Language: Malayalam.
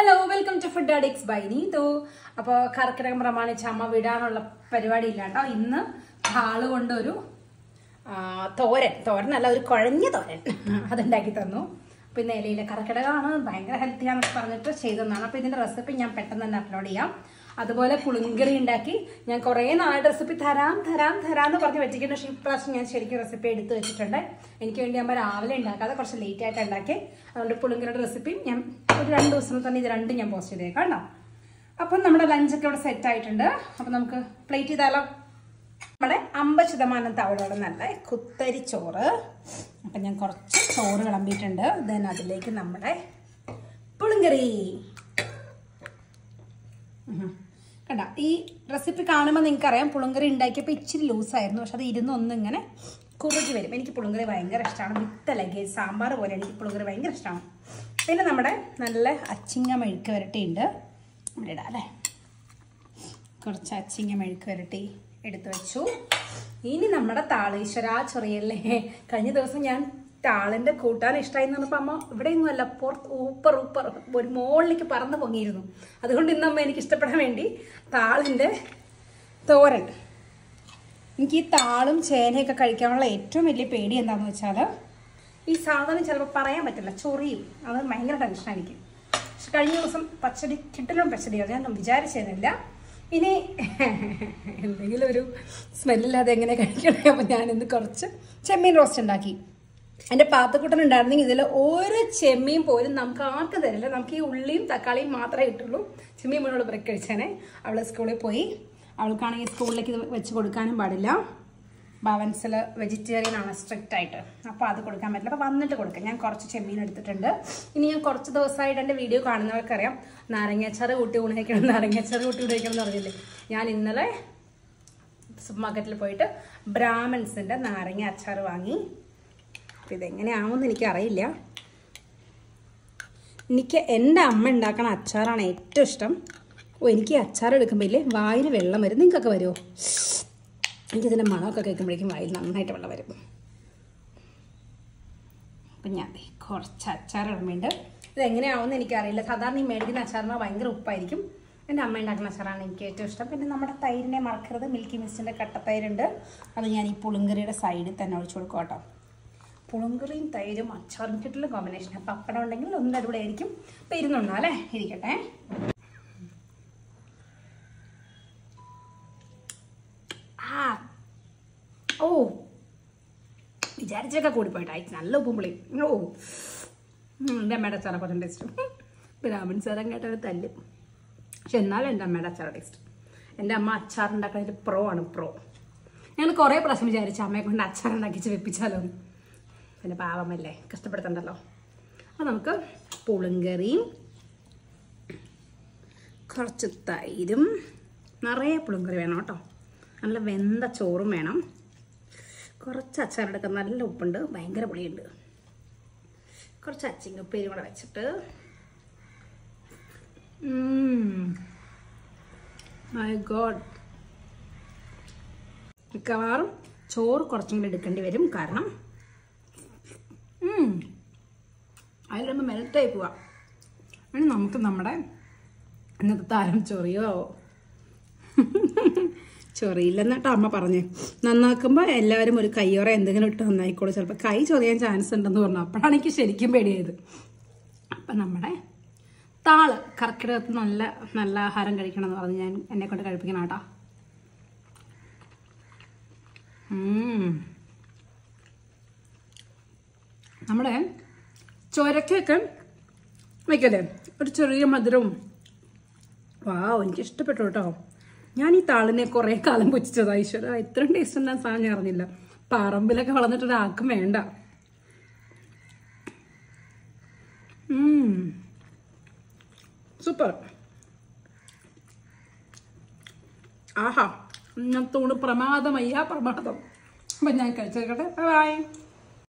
Hello, welcome to food addicts by Neethu. അപ്പോൾ കർക്കിടകം പ്രമാണിച്ച് അമ്മ വിടാനുള്ള പരിപാടി ഇല്ലാണ്ടോ. ഇന്ന് ആള് കൊണ്ടൊരു തോരനല്ല, ഒരു കുഴഞ്ഞ തോരൻ അതുണ്ടാക്കി തന്നു. പിന്നെ ഇലയിലെ കർക്കിടകമാണ്, ഭയങ്കര ഹെൽത്തിയാണെന്ന് പറഞ്ഞിട്ട് ചെയ്തതാണ്. അപ്പോൾ ഇതിന്റെ റെസിപ്പി ഞാൻ പെട്ടെന്ന് തന്നെ അപ്ലോഡ് ചെയ്യാം. അതുപോലെ പുളിങ്കറി ഉണ്ടാക്കി ഞാൻ കുറേ നാളായിട്ട് റെസിപ്പി തരാം എന്ന് പറഞ്ഞ് വെച്ചിട്ടുണ്ട്. പക്ഷേ ഇപ്രാവശ്യം ഞാൻ ശരിക്കും റെസിപ്പി എടുത്ത് വെച്ചിട്ടുണ്ട്. എനിക്ക് വേണ്ടി ആകുമ്പോൾ രാവിലെ ഉണ്ടാക്കാതെ കുറച്ച് ലേറ്റ് ആയിട്ട് ഉണ്ടാക്കി. അതുകൊണ്ട് പുളിങ്കറിയുടെ റെസിപ്പി ഞാൻ ഒരു 2 ദിവസം തന്നെ ഇത് രണ്ടും ഞാൻ പോസ്റ്റ് ചെയ്തേക്കാം കേട്ടോ. അപ്പം നമ്മുടെ ലഞ്ചൊക്കെ ഇവിടെ സെറ്റ് ആയിട്ടുണ്ട്. അപ്പം നമുക്ക് പ്ലേറ്റ് ചെയ്താലോ. നമ്മുടെ 50% തവളോടെ നല്ല കുത്തരി ചോറ്. അപ്പം ഞാൻ കുറച്ച് ചോറ് വിളമ്പിയിട്ടുണ്ട്. ദെൻ അതിലേക്ക് നമ്മുടെ പുളിങ്കറി കണ്ട. ഈ റെസിപ്പി കാണുമ്പോൾ നിങ്ങൾക്കറിയാം പുളിങ്കറി ഉണ്ടാക്കിയപ്പോൾ ഇച്ചിരി ലൂസായിരുന്നു. പക്ഷെ അത് ഇരുന്നൊന്നിങ്ങനെ കുറുകി വരും. എനിക്ക് പുളിങ്കറി ഭയങ്കര ഇഷ്ടമാണ്. വിത്ത് ലഗേജ് സാമ്പാർ പോലെ എനിക്ക് പുളിങ്കറി ഭയങ്കര ഇഷ്ടമാണ്. പിന്നെ നമ്മുടെ നല്ല അച്ചിങ്ങ മെഴുക്ക് വരട്ടിയുണ്ട്. ഇവിടെ ഇടാം അല്ലേ. കുറച്ച് അച്ചിങ്ങ മെഴുക്ക് വരട്ടി എടുത്തു വെച്ചു. ഇനി നമ്മുടെ താളീശ്വര ചൊറിയല്ലേ. കഴിഞ്ഞ ദിവസം ഞാൻ താളിൻ്റെ കൂട്ടാൻ ഇഷ്ടമായി എന്ന് പറഞ്ഞപ്പോൾ അമ്മ ഇവിടെയൊന്നും അല്ല, പുറത്ത് ഊപ്പർ ഒരു മുകളിലേക്ക് പറന്ന് പൊങ്ങിയിരുന്നു. അതുകൊണ്ട് ഇന്നമ്മ എനിക്ക് ഇഷ്ടപ്പെടാൻ വേണ്ടി താളിൻ്റെ തോരൻ. എനിക്ക് ഈ താളും ചേനയൊക്കെ കഴിക്കാനുള്ള ഏറ്റവും വലിയ പേടി എന്താണെന്ന് വെച്ചാൽ ഈ സാധനം ചിലപ്പോൾ പറയാൻ പറ്റില്ല, ചൊറിയും. അത് ഭയങ്കര ടെൻഷനാണ് എനിക്ക്. പക്ഷെ കഴിഞ്ഞ ദിവസം കിട്ടലും പച്ചടിയാണ് ഞാൻ വിചാരിച്ചിരുന്നില്ല. ഇനി എന്തെങ്കിലും ഒരു സ്മെല്ലില്ലാതെ എങ്ങനെ കഴിക്കണേ. അപ്പം ഞാനിന്ന് കുറച്ച് ചെമ്മീൻ റോസ്റ്റ് ഉണ്ടാക്കി. എൻ്റെ പാത്തക്കുട്ടൻ ഉണ്ടായിരുന്നെങ്കിൽ ഇതിൽ ഒരു ചെമ്മീൻ പോലും നമുക്ക് ആർക്കും തരില്ല. നമുക്ക് ഈ ഉള്ളിയും തക്കാളിയും മാത്രമേ കിട്ടുള്ളൂ. ചെമ്മീൻ മുന്നോട് ബ്രേക്ക് കഴിച്ചേനെ. അവൾ സ്കൂളിൽ പോയി. അവൾക്കാണെങ്കിൽ സ്കൂളിലേക്ക് ഇത് വെച്ച് കൊടുക്കാനും പാടില്ല. ഭവൻസിൽ വെജിറ്റേറിയൻ ആണ് സ്ട്രിക്റ്റ് ആയിട്ട്. അപ്പോൾ അത് കൊടുക്കാൻ പറ്റില്ല. അപ്പോൾ വന്നിട്ട് കൊടുക്കാം. ഞാൻ കുറച്ച് ചെമ്മീൻ എടുത്തിട്ടുണ്ട്. ഇനി ഞാൻ കുറച്ച് ദിവസമായിട്ട് എൻ്റെ വീഡിയോ കാണുന്നവർക്കറിയാം, നാരങ്ങാച്ചാറ് കൂട്ടി ഉണയിക്കണം എന്ന് പറഞ്ഞില്ലേ. ഞാൻ ഇന്നലെ സൂപ്പർ മാർക്കറ്റിൽ പോയിട്ട് ബ്രാഹ്മൺസിൻ്റെ നാരങ്ങ അച്ചാർ വാങ്ങി. അപ്പോൾ ഇതെങ്ങനെയാവുമെന്ന് എനിക്കറിയില്ല. എനിക്ക് എൻ്റെ അമ്മ ഉണ്ടാക്കണ അച്ചാറാണ് ഏറ്റവും ഇഷ്ടം. എനിക്ക് അച്ചാർ എടുക്കുമ്പോൾ ഇല്ലേ വായിൽ വെള്ളം വരും. നിങ്ങൾക്കൊക്കെ വരുമോ? എനിക്കിതിൻ്റെ മണമൊക്കെ കേൾക്കുമ്പോഴേക്കും വായിൽ നന്നായിട്ട് വെള്ളം വരും. അപ്പം ഞാൻ കുറച്ച് അച്ചാർ ഇടുന്നുണ്ട്. ഇതെങ്ങനെയാവുമെന്ന് എനിക്കറിയില്ല. സാധാരണ ഈ മേടിക്കുന്ന അച്ചാറിന് ഭയങ്കര ഉപ്പായിരിക്കും. എൻ്റെ അമ്മ ഉണ്ടാക്കുന്ന അച്ചാറാണ് എനിക്ക് ഏറ്റവും ഇഷ്ടം. പിന്നെ നമ്മുടെ തൈരിനെ മറക്കരുത്. മിൽക്കി മിസ്റ്റിൻ്റെ കട്ടത്തൈരുണ്ട്. അത് ഞാൻ ഈ പുളിങ്കറിയുടെ സൈഡിൽ തന്നെ ഒഴിച്ചു കൊടുക്കും കേട്ടോ. പുളിങ്കറിയും തൈരും അച്ചാറും കിട്ടുള്ള കോമ്പിനേഷൻ. പപ്പടം ഉണ്ടെങ്കിൽ ഒന്നും അടിപൊളിയായിരിക്കും. അപ്പം ഇരുന്നുണ്ടോ അല്ലേ, ഇരിക്കട്ടെ. ഓ, വിചാരിച്ചൊക്കെ കൂടിപ്പോയിട്ടായി. നല്ല ഉപ്പും പുളിയും. ഓ, എൻ്റെ അമ്മയുടെ അച്ചാറെ കുറച്ച് ടേസ്റ്റ്. ബ്രാഹ്മൺ സാരം കേട്ടൊരു തല്ലും. പക്ഷെ എന്നാലും എൻ്റെ അമ്മയുടെ അച്ചാറ് ടേസ്റ്റ്. എൻ്റെ അമ്മ അച്ചാറുണ്ടാക്കുന്നതിൽ പ്രോ ആണ്. ഞങ്ങൾ കുറേ പ്രാവശ്യം വിചാരിച്ചു അമ്മയെ കൊണ്ട് അച്ചാറുണ്ടാക്കിച്ച് വെപ്പിച്ചാലോ. പിന്നെ പാവമല്ലേ, കഷ്ടപ്പെടുത്തണ്ടല്ലോ. അപ്പോൾ നമുക്ക് പുളിങ്കറിയും കുറച്ച് തൈരും, നിറയെ പുളിങ്കറി വേണം കേട്ടോ. നല്ല വെന്ത ചോറും വേണം. കുറച്ച് അച്ചാറെടുക്കാൻ നല്ല ഉപ്പുണ്ട്, ഭയങ്കര പുളിയുണ്ട്. കുറച്ച് അച്ചിങ്ങപ്പേരും കൂടെ വെച്ചിട്ട് മൈ ഗോഡ്, മിക്കവാറും ചോറ് കുറച്ചും കൂടി എടുക്കേണ്ടി വരും. കാരണം അതിലൊന്ന് മെൽറ്റായി പോവാം. ഇനി നമുക്ക് നമ്മുടെ ഇന്നത്തെ താരം ചൊറിയില്ലെന്നിട്ടോ അമ്മ പറഞ്ഞേ. നന്നാക്കുമ്പോൾ എല്ലാവരും ഒരു കയ്യോറ എന്തെങ്കിലും ഇട്ട് നന്നായിക്കോളൂ. ചിലപ്പോൾ കൈ ചൊറിയാൻ ചാൻസ് ഉണ്ടെന്ന് പറഞ്ഞു. അപ്പോഴാണ് എനിക്ക് ശരിക്കും പേടിയായത്. അപ്പം നമ്മുടെ താള് കർക്കിടകത്ത് നല്ല ആഹാരം കഴിക്കണം എന്ന് പറഞ്ഞ് ഞാൻ എന്നെ കൊണ്ട് കഴിപ്പിക്കണം കേട്ടോ. നമ്മുടെ ചൊരക്കൊക്കെ വയ്ക്കല്ലേ, ഒരു ചെറിയ മധുരവും. എനിക്ക് ഇഷ്ടപ്പെട്ടു കേട്ടോ. ഞാൻ ഈ താളിനെ കുറേ കാലം പൊച്ചിച്ചതാ. ഈശ്വര, ഇത്രയും ടേസ്റ്റ് ഉണ്ടാകുന്ന സാധനം ഞാൻ അറിഞ്ഞില്ല. പറമ്പിലൊക്കെ വളർന്നിട്ട് ഒരാൾക്കും വേണ്ട. സൂപ്പർ. ആഹാ, ഇന്നത്തോട് പ്രമാദം. അപ്പം ഞാൻ കഴിച്ചേക്കട്ടെ. ബൈ.